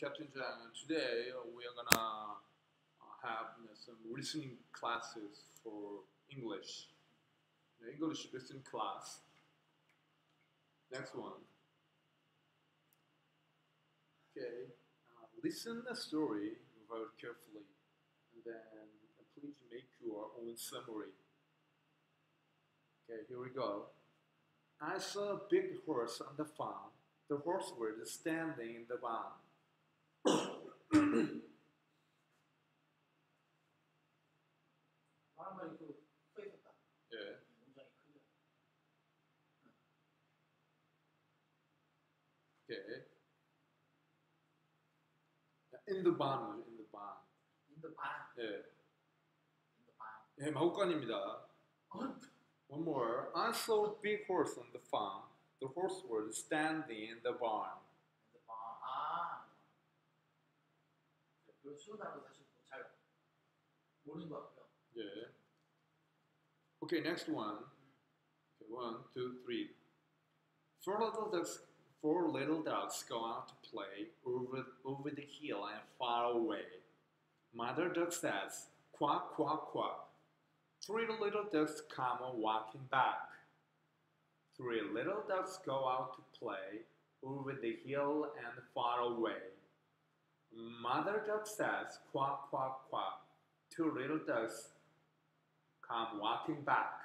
Captain Jang. Today we are gonna have some listening classes for English. The English listening class. Next one. Okay. Listen the story very carefully, and then please make your own summary. Okay, here we go. I saw a big horse on the farm. The horse was standing in the barn. 말 한마디 써 있었다. Yeah. 문장이 크게. Okay. In the barn, in the barn. In the barn. 예, In the barn. 예, 마구간입니다. One more. I saw a big horse on the farm. The horse was standing in the barn. In the barn. 아. 그 쉬운 단어 사실 잘 모르는 것 같고요. Yeah. Okay, next one. Okay, 1, 2, 3. Four little ducks go out to play over the hill and far away. Mother duck says, quack, quack, quack. Three little ducks come walking back. Three little ducks go out to play over the hill and far away. Mother duck says, quack, quack, quack. Two little ducks come walking back.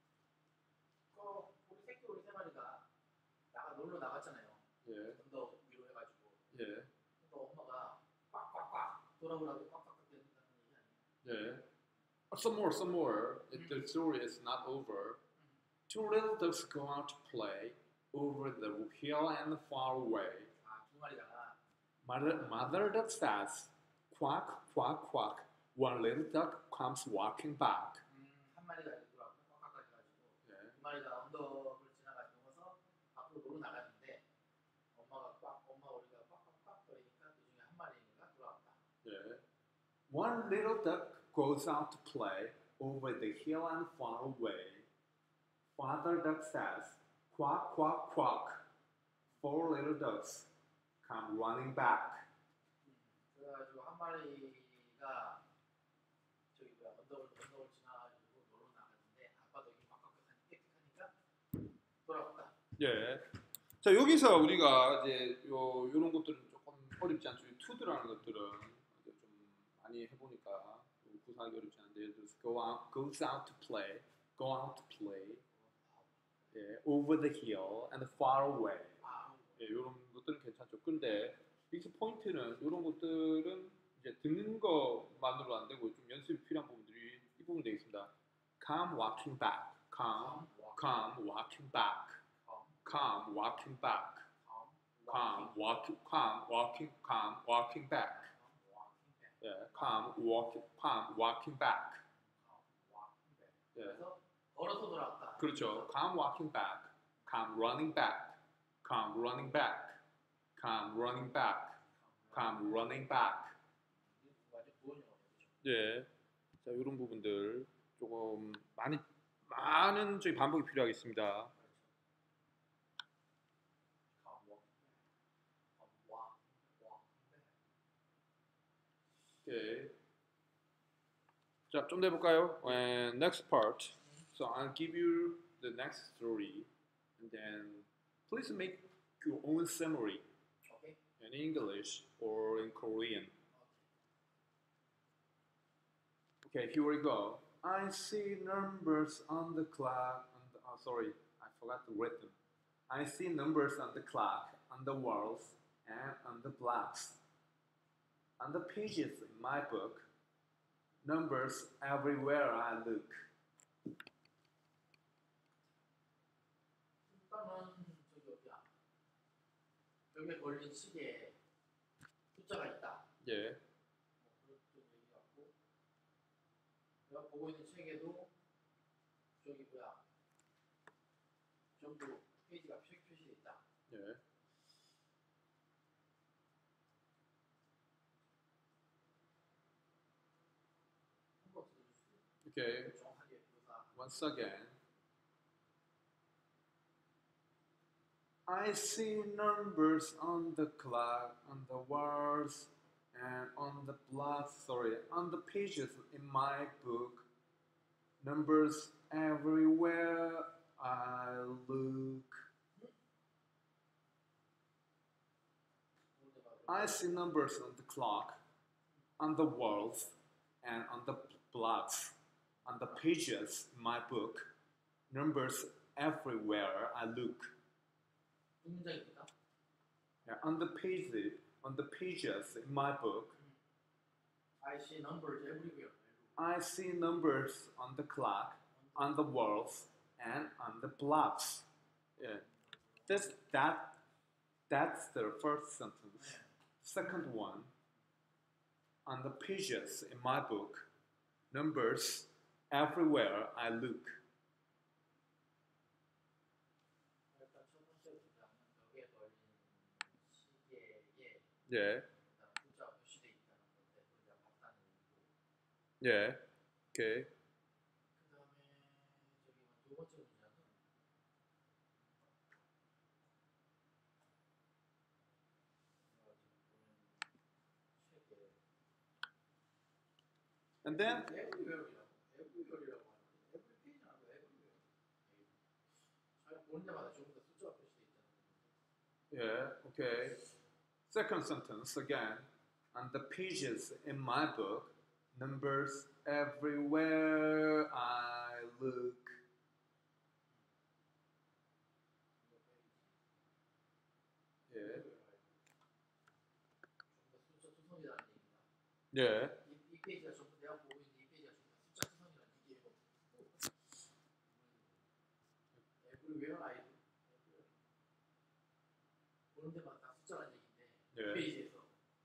우리 새끼 우리 세 마리가 놀러 나갔잖아요. 예, 언덕 위로 해가지고. 예, 그러니까 엄마가 꽉꽉꽉 돌아보라고 꽉꽉꽉 된다는 얘기 아니에요? 예. Some more, some more. The story is not over. Two little ducks go out to play over the hill and far away. 두 마리가 Mother duck says, quack, quack, quack. One little duck comes walking back. 한 마리가 이렇게 돌아와서 꽉꽉꽉 해가지고 예, 두 마리가 언덕을 넘어서 앞으로 놀러 나갔는데 엄마 우리가 꽉꽉꽉 거리니까 그 중에 한 마리가 돌아왔다. 예. One little duck goes out to play over the hill and far away. Father duck says, quack, quack, quack. Four little ducks come running back. 그래가지고 한 마리가 저기 언덕을 지나가지고 놀러 나갔는데 아빠도 여기 꽉꽉꽉 하니까 돌아왔다. 예. 자, 여기서 우리가 이제 요런 것들은 조금 어렵지 않죠. 이 투드라는 것들은 이제 좀 많이 해보니까 구사하기 어렵지 않은데 예를 들어서 goes out to play, go out to play, 예, over the hill and far away. 예, 이런 것들은 괜찮죠. 근데 여기서 포인트는 이런 것들은 이제 듣는 것만으로 안 되고 좀 연습이 필요한 부분들이 이 부분 되겠습니다. Come walking back, come walking back, come walking back, come walking back. 예, come walking back. 예, 그래서 걸어서 돌아왔다. 그렇죠. Come walking back, come running back, come running back, come running back, come running back. 완전 좋은 영어죠. 예, 자 이런 부분들 조금 많은 저희 반복이 필요하겠습니다. 오케이. 자, 좀 더 해볼까요? Next part. So I'll give you the next story, and then please make your own summary 오케이. in English or in Korean. Okay, here we go. I see numbers on the clock. Sorry, I forgot the rhythm. I see numbers on the clock, on the walls, and on the blocks. On the pages in my book, numbers everywhere I look. 일단은 저기 어디야? 벽에 걸린 시계에 숫자가 있다. 예, 그런 얘기 같고 내가 보고 있는 책에도 저기 전부 페이지가 표시돼 있다. 예. 한번 들어주세요. Okay, 정확하게 묘사. once again. I see numbers on the clock, on the wall, walls and on the on the pages in my book, numbers everywhere I look. I see numbers on the clock, on the walls, and on the blocks, on the pages in my book. Numbers everywhere I look. 두 문장입니다. Yeah, on the pages in my book, I see numbers everywhere. I see numbers on the clock, on the walls, and on the blocks. Yeah, that's the first sentence. Second one, on the pages in my book, numbers everywhere I look. 일단 첫 번째 문장은 벽에 걸린 시계에 Yeah, 숫자 표시돼 있다는 건데 우리가 봤다는 얘기고. yeah, okay. 그 다음에 두 번째 문장은 책에 And then everywhere이라고 everywhere이라고 하는데 every 페이지라고 everywhere. 잘 보는 데마다 전부 다 숫자가 표시돼 있다는 건데. yeah, okay. Second sentence again. On the pages in my book, numbers everywhere I look. Yeah, 숫자 투성이라는 얘기입니다. yeah, 이 페이지가 전부 내가 보고 있는 이 페이지가 전부 다 숫자 투성이라는 얘기예요. everywhere I look. 보는 데마다 다 숫자라는 얘기인데 이 예. 페이지에서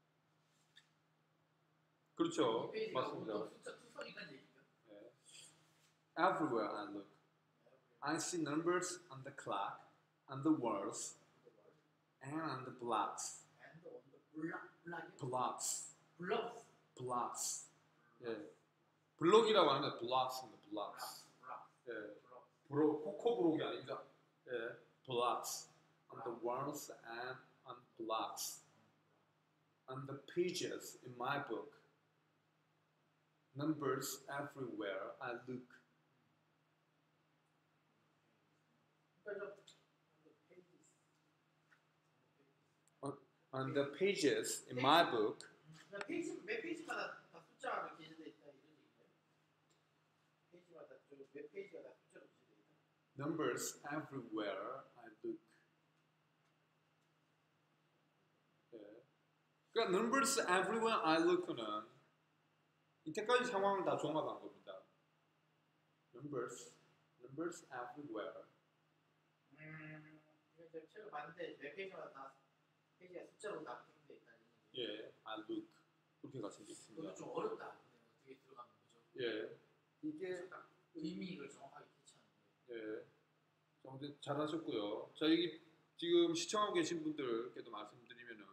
그렇죠. 이 페이지가 맞습니다. 보통 숫자 투성이라는 얘기죠. Yeah. Everywhere I look, I see numbers on the clock, on the walls, and on the blocks. and on the blocks. Blocks. blocks. Blocks. 예. 블록이라고 하는데 blocks입니다. blocks. 예. 코코 블록이 아닙니다. 예. blocks. On the walls and on blocks. On the pages in my book. Numbers everywhere I look. On the pages in my book. 매 페이지마다 다 숫자가 기재되어 있다 이런 얘기예요. 페이지마다 몇 페이지가 다 숫자로 기재되어 있다. Numbers everywhere I look. 예. 그러니까 numbers everywhere I look는 이때까지 상황을 다 종합한 겁니다. Numbers everywhere. 이거 책을 봤는데 몇 페이지마다 다 페이지가 숫자로 다 표현되어 있다는 얘기예요. 예, I look 그렇게 가르쳐 있습니다. 이것도 좀 어렵다. 어떻게 들어가는 거죠? 예, 이게 딱 의미를 정확하게 캐치하는 거예요. 예, 정말 잘하셨고요. 자, 여기 지금 시청하고 계신 분들께도 말씀드리면은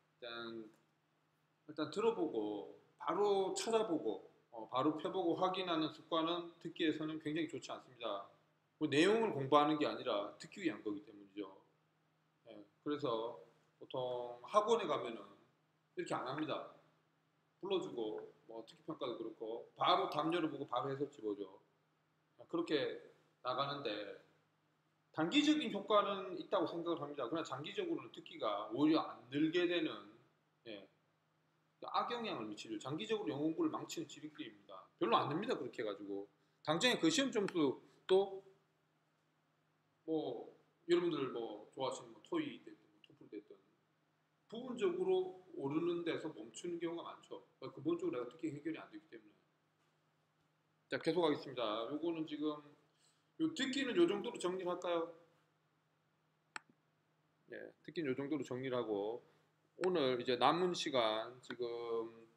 일단 들어보고 바로 찾아보고 바로 펴보고 확인하는 습관은 듣기에서는 굉장히 좋지 않습니다. 뭐 내용을 공부하는 게 아니라 듣기 위한 거기 때문이죠. 예, 그래서 보통 학원에 가면은 이렇게 안 합니다. 불러주고 뭐 특기 평가도 그렇고 바로 답 열어보고 바로 해석지 보죠. 그렇게 나가는데 단기적인 효과는 있다고 생각을 합니다. 그러나 장기적으로는 듣기가 오히려 안 늘게 되는 악영향을 미치죠. 장기적으로 영어 공부를 망치는 지름길입니다. 별로 안 됩니다. 그렇게 해가지고 당장에 그 시험 점수 또 뭐 여러분들 뭐 좋아하시는 뭐 토익 됐든 토플 됐든 부분적으로 오르는 데서 멈추는 경우가 많죠. 근본적으로 내가 듣기 해결이 안 되기 때문에. 자, 계속하겠습니다. 요거는 지금 요 듣기는 요 정도로 정리를 할까요? 네, 듣기는 요 정도로 정리를 하고 오늘 이제 남은 시간 지금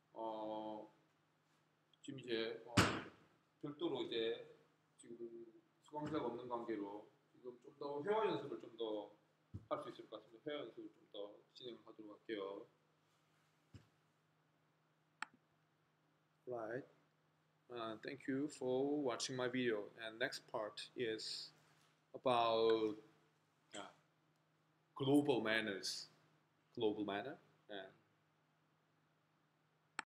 지금 이제 별도로 이제 지금 수강자가 없는 관계로 지금 좀 더 회화 연습을 좀 더 할 수 있을 것 같습니다. 회화 연습을 좀 더 진행을 하도록 할게요. Right. Thank you for watching my video. And next part is about global manners. Global manner. And